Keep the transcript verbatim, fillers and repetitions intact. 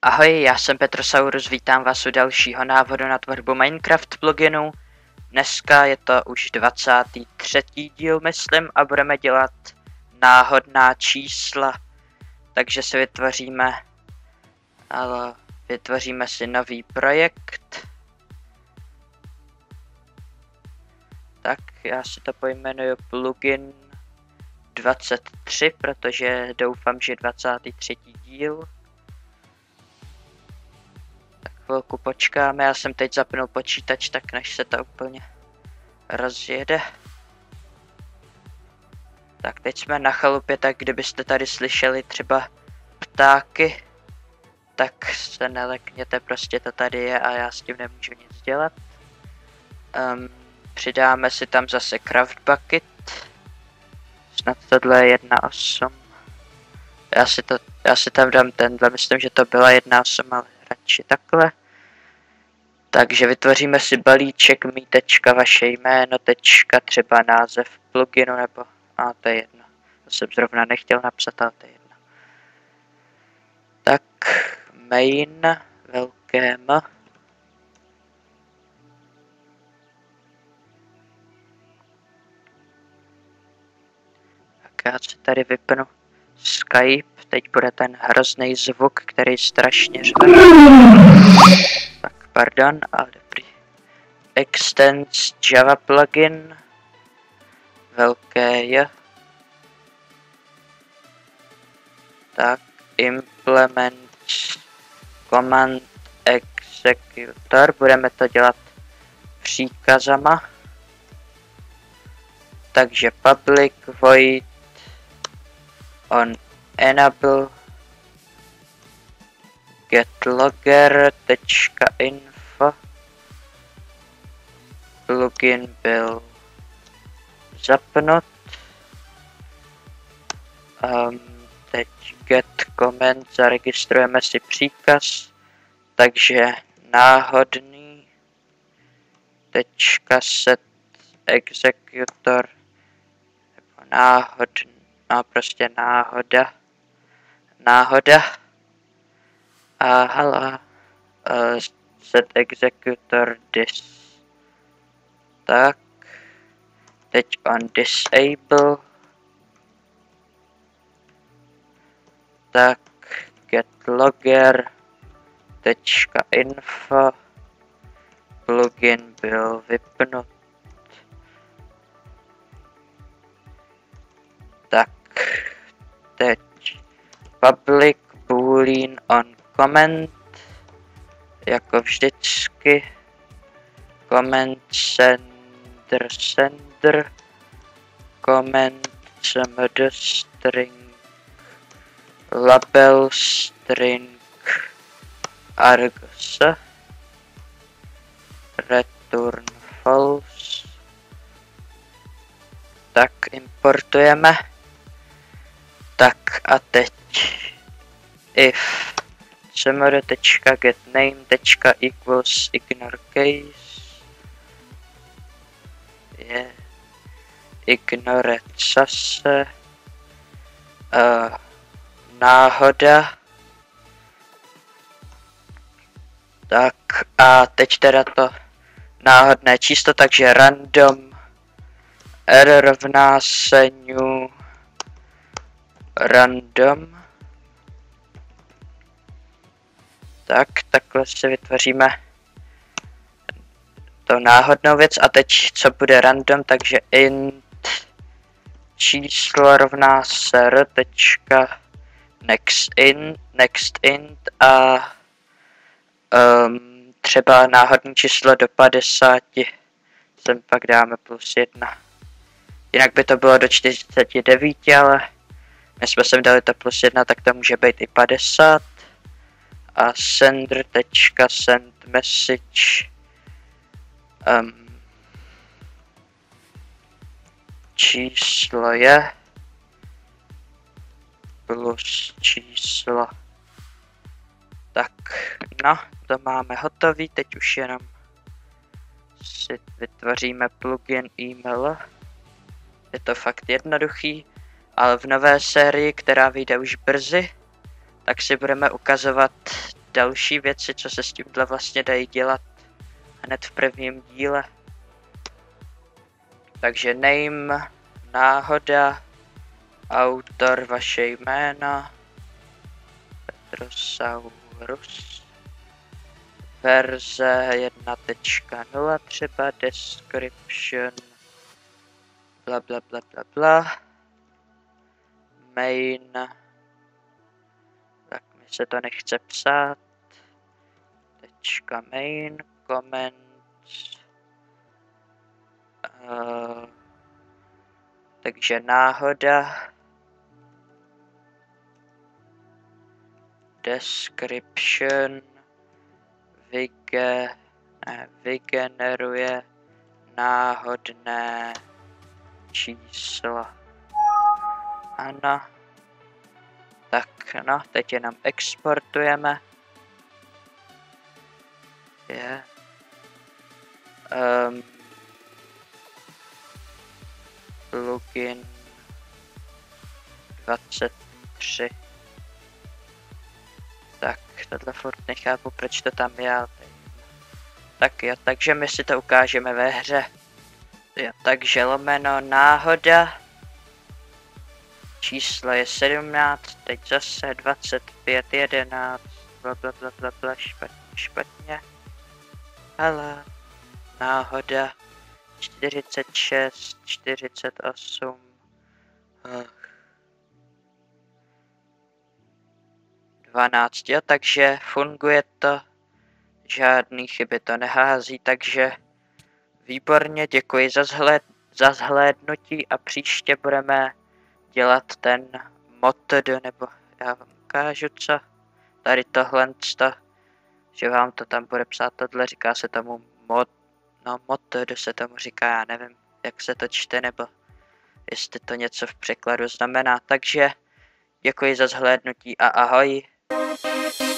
Ahoj, já jsem Petrosaurus, vítám vás u dalšího návodu na tvorbu Minecraft pluginu. Dneska je to už dvacátý třetí díl, myslím, a budeme dělat náhodná čísla. Takže si vytvoříme, ale vytvoříme si nový projekt. Tak, já si to pojmenuju plugin dvacet tři, protože doufám, že dvacátý třetí díl. Chvilku počkáme, já jsem teď zapnul počítač, tak než se to úplně rozjede. Tak teď jsme na chalupě, tak kdybyste tady slyšeli třeba ptáky, tak se nelekněte, prostě to tady je a já s tím nemůžu nic dělat. Um, přidáme si tam zase craft bucket. Snad tohle je jedna osm. Já si, to, já si tam dám tenhle, myslím, že to byla jedna osm, ale radši takhle. Takže vytvoříme si balíček mý tečka vaše jméno, tečka třeba název pluginu, nebo a to je jedno. To jsem zrovna nechtěl napsat, ale to je jedno. Tak main, velké M. Tak já si tady vypnu Skype, teď bude ten hrozný zvuk, který strašně řve. Tak pardon, ale dobrý. Extends Java plugin, velké J. Tak implement command executor, budeme to dělat příkazama. Takže public void on enable getlogger.info plugin byl zapnut. Um, teď get comment, zaregistrujeme si příkaz, takže náhodný tečka set executor nebo náhodný, no prostě náhoda, náhoda a hala uh, set executor this. Tak, teď on disable. Tak, getlogger tečka info plugin byl vypnut. Tak, teď public boolean on comment, jako vždycky, comment sender sender, comment cmd string label string args return false. Tak importujeme. Tak a teď if cmd.getName.equals ignore case je ignore zase uh, náhoda. Tak a teď teda to náhodné číslo, takže random r rovná se new random. Tak, takhle si vytvoříme to náhodnou věc a teď co bude random, takže int číslo rovná se r tečka next int, next int a um, třeba náhodné číslo do padesáti sem pak dáme plus jedna. Jinak by to bylo do čtyřiceti devíti, ale my jsme sem dali to plus jedna, tak to může být i padesát. A sender.send message um, číslo je plus číslo. Tak, no, to máme hotový, teď už jenom si vytvoříme plugin e-mail. Je to fakt jednoduchý. ale v nové sérii, která vyjde už brzy, tak si budeme ukazovat další věci, co se s tímhle vlastně dají dělat hned v prvním díle. Takže name, náhoda, autor, vaše jméno, Petrosaurus, verze jedna tečka nula třeba, description, bla bla bla bla bla, main, tak mi se to nechce psát, tečka main, comments, uh, takže náhoda, description, vyge, ne, vygeneruje náhodné číslo. Ano. Tak no, teď jenom exportujeme. Je. Um, plugin dvacet tři. Tak, tohle furt nechápu, proč to tam je. Tak jo, takže my si to ukážeme ve hře. Jo, takže lomeno náhoda. Číslo je sedmnáct, teď zase dvacet pět, jedenáct, bla bla bla bla bla, špatně, špatně. Ale náhoda čtyřicet šest, čtyřicet osm. Ach. dvanáct, jo, takže funguje to. Žádný chyby to nehází, takže výborně, děkuji za, zhled, za zhlédnutí a příště budeme dělat ten mod, nebo já vám ukážu co. Tady tohle, že vám to tam bude psát tohle, říká se tomu mod, no mod se tomu říká, já nevím, jak se to čte, nebo jestli to něco v překladu znamená, takže děkuji za zhlédnutí a ahoj.